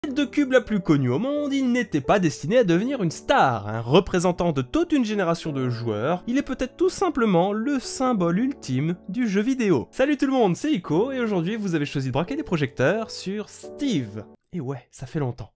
De cube la plus connue au monde, il n'était pas destiné à devenir une star, un représentant de toute une génération de joueurs, il est peut-être tout simplement le symbole ultime du jeu vidéo. Salut tout le monde, c'est Ico, et aujourd'hui vous avez choisi de braquer des projecteurs sur Steve. Et ouais, ça fait longtemps.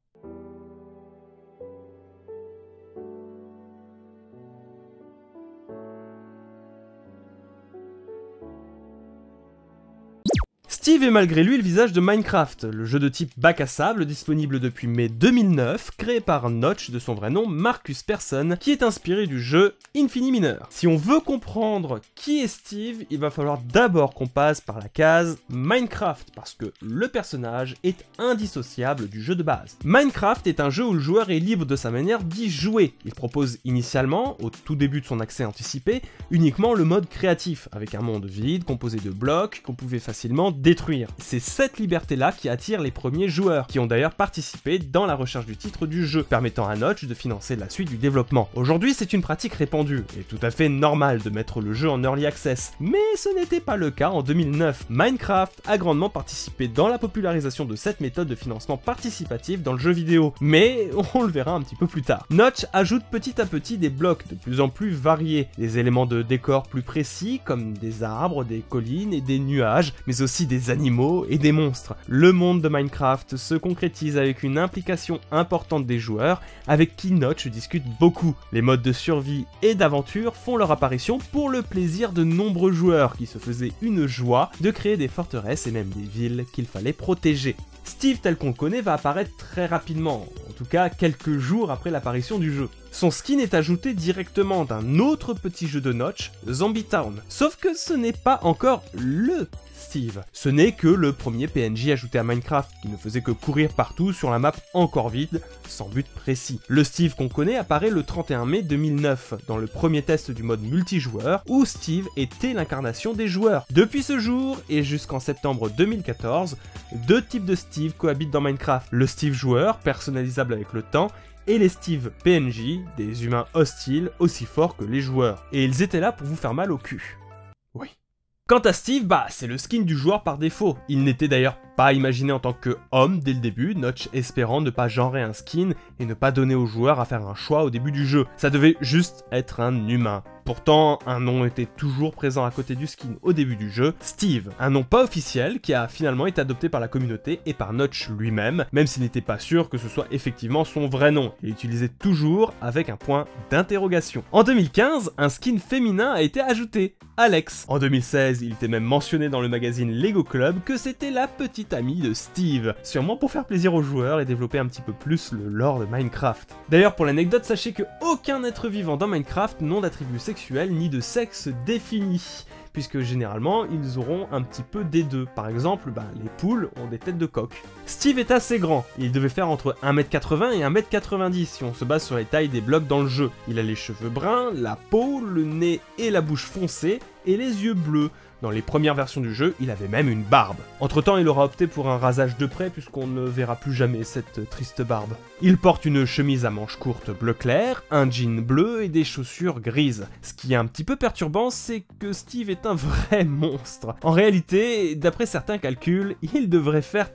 Steve est malgré lui le visage de Minecraft, le jeu de type bac à sable disponible depuis mai 2009, créé par Notch de son vrai nom Marcus Persson, qui est inspiré du jeu Infiniminer. Si on veut comprendre qui est Steve, il va falloir d'abord qu'on passe par la case Minecraft, parce que le personnage est indissociable du jeu de base. Minecraft est un jeu où le joueur est libre de sa manière d'y jouer. Il propose initialement, au tout début de son accès anticipé, uniquement le mode créatif, avec un monde vide composé de blocs qu'on pouvait facilement détruire. C'est cette liberté-là qui attire les premiers joueurs, qui ont d'ailleurs participé dans la recherche du titre du jeu, permettant à Notch de financer la suite du développement. Aujourd'hui, c'est une pratique répandue, et tout à fait normale de mettre le jeu en early access, mais ce n'était pas le cas en 2009. Minecraft a grandement participé dans la popularisation de cette méthode de financement participatif dans le jeu vidéo, mais on le verra un petit peu plus tard. Notch ajoute petit à petit des blocs de plus en plus variés, des éléments de décor plus précis, comme des arbres, des collines et des nuages, mais aussi des animaux et des monstres. Le monde de Minecraft se concrétise avec une implication importante des joueurs, avec qui Notch discute beaucoup. Les modes de survie et d'aventure font leur apparition pour le plaisir de nombreux joueurs qui se faisaient une joie de créer des forteresses et même des villes qu'il fallait protéger. Steve tel qu'on le connaît va apparaître très rapidement, en tout cas quelques jours après l'apparition du jeu. Son skin est ajouté directement d'un autre petit jeu de Notch, Zombie Town. Sauf que ce n'est pas encore le Steve. Ce n'est que le premier PNJ ajouté à Minecraft, qui ne faisait que courir partout sur la map encore vide, sans but précis. Le Steve qu'on connaît apparaît le 31 mai 2009, dans le premier test du mode multijoueur, où Steve était l'incarnation des joueurs. Depuis ce jour, et jusqu'en septembre 2014, deux types de Steve cohabitent dans Minecraft. Le Steve joueur, personnalisable avec le temps, et les Steve PNJ, des humains hostiles aussi forts que les joueurs. Et ils étaient là pour vous faire mal au cul. Oui. Quant à Steve, c'est le skin du joueur par défaut. Il n'était d'ailleurs pas imaginé en tant que homme dès le début, Notch espérant ne pas genrer un skin et ne pas donner aux joueurs à faire un choix au début du jeu. Ça devait juste être un humain. Pourtant, un nom était toujours présent à côté du skin au début du jeu, Steve. Un nom pas officiel qui a finalement été adopté par la communauté et par Notch lui-même, même s'il n'était pas sûr que ce soit effectivement son vrai nom. Il l'utilisait toujours avec un point d'interrogation. En 2015, un skin féminin a été ajouté, Alex. En 2016, il était même mentionné dans le magazine Lego Club que c'était la petite amie de Steve, sûrement pour faire plaisir aux joueurs et développer un petit peu plus le lore de Minecraft. D'ailleurs, pour l'anecdote, sachez que aucun être vivant dans Minecraft n'ont d'attributs sexuels ni de sexe défini, puisque généralement ils auront un petit peu des deux. Par exemple, les poules ont des têtes de coq. Steve est assez grand, il devait faire entre 1m80 et 1m90 si on se base sur les tailles des blocs dans le jeu. Il a les cheveux bruns, la peau, le nez et la bouche foncée, et les yeux bleus. Dans les premières versions du jeu, il avait même une barbe. Entre temps, il aura opté pour un rasage de près puisqu'on ne verra plus jamais cette triste barbe. Il porte une chemise à manches courtes bleu clair, un jean bleu et des chaussures grises. Ce qui est un petit peu perturbant, c'est que Steve est un vrai monstre. En réalité, d'après certains calculs, il devrait faire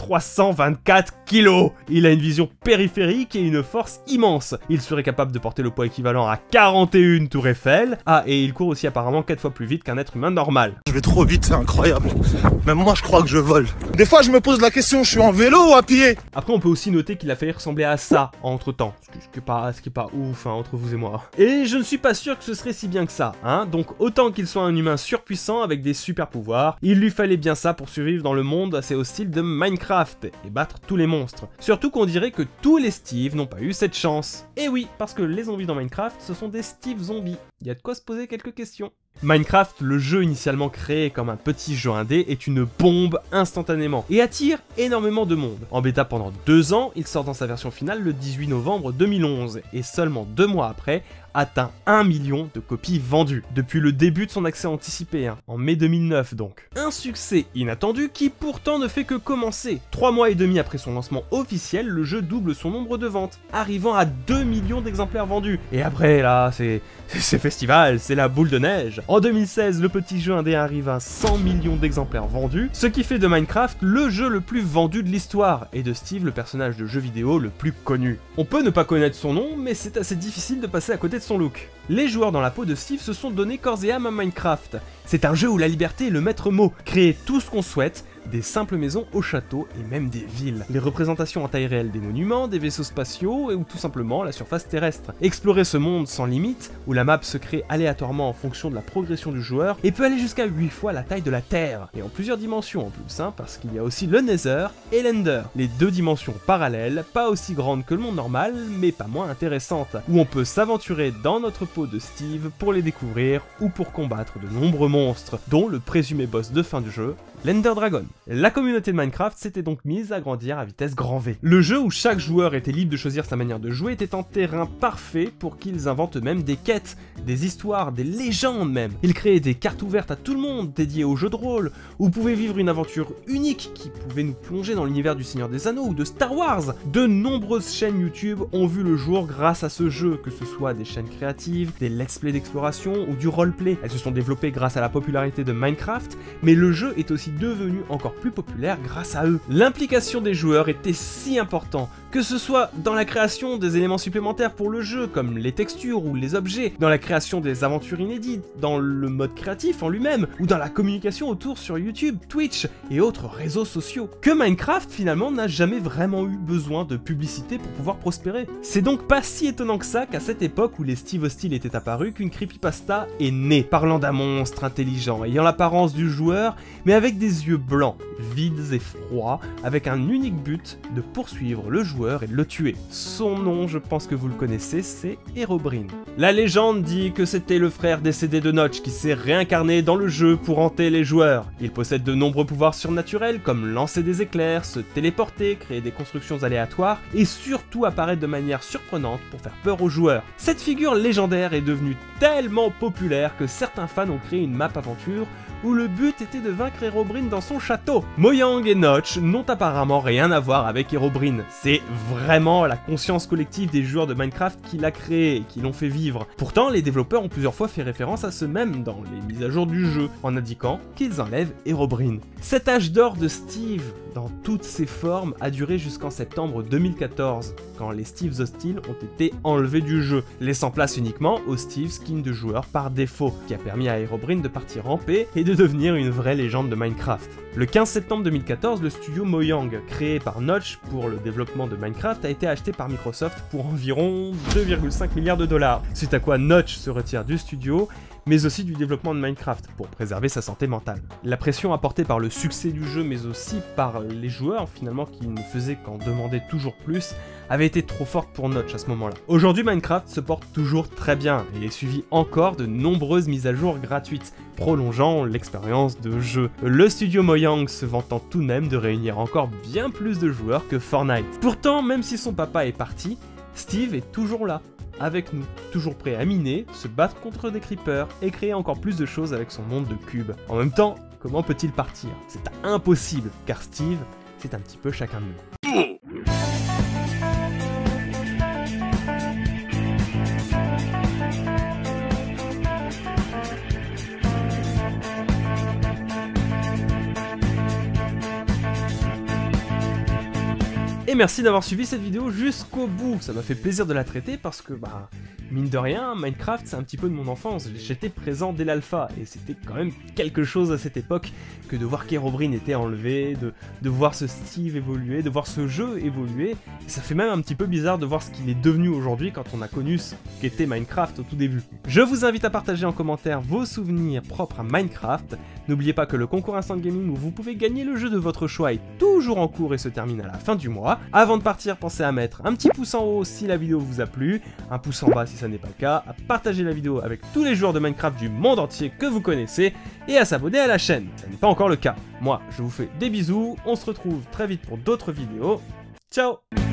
324 kilos. Il a une vision périphérique et une force immense. Il serait capable de porter le poids équivalent à 41 tours Eiffel. Ah, et il court aussi apparemment 4 fois plus vite qu'un être humain normal. Je vais trop vite, c'est incroyable. Même moi, je crois que je vole. Des fois, je me pose la question, je suis en vélo ou à pied? Après, on peut aussi noter qu'il a failli ressembler à ça, entre-temps. Ce qui est pas ouf, entre vous et moi. Et je ne suis pas sûr que ce serait si bien que ça, Donc, autant qu'il soit un humain surpuissant avec des super pouvoirs, il lui fallait bien ça pour survivre dans le monde assez hostile de Minecraft et battre tous les monstres. Surtout qu'on dirait que tous les Steve n'ont pas eu cette chance. Et oui, parce que les zombies dans Minecraft, ce sont des Steve zombies. Il y a de quoi se poser quelques questions. Minecraft, le jeu initialement créé comme un petit jeu indé, est une bombe instantanément et attire énormément de monde. En bêta pendant 2 ans, il sort dans sa version finale le 18 novembre 2011 et seulement 2 mois après, atteint 1 million de copies vendues, depuis le début de son accès anticipé, en mai 2009 donc. Un succès inattendu qui pourtant ne fait que commencer. 3 mois et demi après son lancement officiel, le jeu double son nombre de ventes, arrivant à 2 millions d'exemplaires vendus. Et après là, c'est festival, c'est la boule de neige. En 2016, le petit jeu indé arrive à 100 millions d'exemplaires vendus, ce qui fait de Minecraft le jeu le plus vendu de l'histoire, et de Steve le personnage de jeu vidéo le plus connu. On peut ne pas connaître son nom, mais c'est assez difficile de passer à côté de son look. Les joueurs dans la peau de Steve se sont donné corps et âme à Minecraft. C'est un jeu où la liberté est le maître mot, créer tout ce qu'on souhaite, des simples maisons au château et même des villes. Les représentations en taille réelle des monuments, des vaisseaux spatiaux ou tout simplement la surface terrestre. Explorer ce monde sans limite, où la map se crée aléatoirement en fonction de la progression du joueur et peut aller jusqu'à 8 fois la taille de la Terre, et en plusieurs dimensions en plus, parce qu'il y a aussi le Nether et l'Ender. Les deux dimensions parallèles, pas aussi grandes que le monde normal, mais pas moins intéressantes, où on peut s'aventurer dans notre peau de Steve pour les découvrir ou pour combattre de nombreux monstres, dont le présumé boss de fin du jeu, l'Ender Dragon. La communauté de Minecraft s'était donc mise à grandir à vitesse grand V. Le jeu où chaque joueur était libre de choisir sa manière de jouer était un terrain parfait pour qu'ils inventent eux-mêmes des quêtes, des histoires, des légendes même. Ils créaient des cartes ouvertes à tout le monde dédiées aux jeux de rôle, où vous pouvez vivre une aventure unique qui pouvait nous plonger dans l'univers du Seigneur des Anneaux ou de Star Wars. De nombreuses chaînes YouTube ont vu le jour grâce à ce jeu, que ce soit des chaînes créatives, des let's play d'exploration ou du roleplay. Elles se sont développées grâce à la popularité de Minecraft, mais le jeu est aussi devenu encore plus populaire grâce à eux. L'implication des joueurs était si importante, que ce soit dans la création des éléments supplémentaires pour le jeu, comme les textures ou les objets, dans la création des aventures inédites, dans le mode créatif en lui-même, ou dans la communication autour sur YouTube, Twitch et autres réseaux sociaux, que Minecraft finalement n'a jamais vraiment eu besoin de publicité pour pouvoir prospérer. C'est donc pas si étonnant que ça qu'à cette époque où les Steve Hostiles étaient apparus qu'une creepypasta est née, parlant d'un monstre intelligent, ayant l'apparence du joueur, mais avec des yeux blancs, vides et froids, avec un unique but, de poursuivre le joueur et de le tuer. Son nom, je pense que vous le connaissez, c'est Herobrine. La légende dit que c'était le frère décédé de Notch qui s'est réincarné dans le jeu pour hanter les joueurs. Il possède de nombreux pouvoirs surnaturels comme lancer des éclairs, se téléporter, créer des constructions aléatoires et surtout apparaître de manière surprenante pour faire peur aux joueurs. Cette figure légendaire est devenue tellement populaire que certains fans ont créé une map aventure où le but était de vaincre Herobrine dans son château. Mojang et Notch n'ont apparemment rien à voir avec Herobrine. C'est vraiment la conscience collective des joueurs de Minecraft qui l'a créé et qui l'ont fait vivre. Pourtant, les développeurs ont plusieurs fois fait référence à ce même dans les mises à jour du jeu, en indiquant qu'ils enlèvent Herobrine. Cet âge d'or de Steve, dans toutes ses formes, a duré jusqu'en septembre 2014, quand les Steves Hostiles ont été enlevés du jeu, laissant place uniquement au Steve skin de joueur par défaut, qui a permis à Herobrine de partir en paix et de devenir une vraie légende de Minecraft. Le 15 septembre 2014, le studio Mojang, créé par Notch pour le développement de Minecraft, a été acheté par Microsoft pour environ 2,5 milliards de dollars, suite à quoi Notch se retire du studio, mais aussi du développement de Minecraft, pour préserver sa santé mentale. La pression apportée par le succès du jeu, mais aussi par les joueurs, finalement, qui ne faisaient qu'en demander toujours plus, avait été trop forte pour Notch à ce moment-là. Aujourd'hui, Minecraft se porte toujours très bien, et est suivi encore de nombreuses mises à jour gratuites, prolongeant l'expérience de jeu. Le studio Mojang se vantant tout de même de réunir encore bien plus de joueurs que Fortnite. Pourtant, même si son papa est parti, Steve est toujours là, avec nous, toujours prêt à miner, se battre contre des creepers et créer encore plus de choses avec son monde de cubes. En même temps, comment peut-il partir? C'est impossible, car Steve, c'est un petit peu chacun de nous. Et merci d'avoir suivi cette vidéo jusqu'au bout, ça m'a fait plaisir de la traiter parce que, mine de rien, Minecraft c'est un petit peu de mon enfance, j'étais présent dès l'alpha, et c'était quand même quelque chose à cette époque que de voir qu'Herobrine était enlevé, de voir ce Steve évoluer, de voir ce jeu évoluer, et ça fait même un petit peu bizarre de voir ce qu'il est devenu aujourd'hui quand on a connu ce qu'était Minecraft au tout début. Je vous invite à partager en commentaire vos souvenirs propres à Minecraft, n'oubliez pas que le concours Instant Gaming où vous pouvez gagner le jeu de votre choix est toujours en cours et se termine à la fin du mois. Avant de partir, pensez à mettre un petit pouce en haut si la vidéo vous a plu, un pouce en bas si ça n'est pas le cas, à partager la vidéo avec tous les joueurs de Minecraft du monde entier que vous connaissez, et à s'abonner à la chaîne, ça n'est pas encore le cas. Moi, je vous fais des bisous, on se retrouve très vite pour d'autres vidéos, ciao!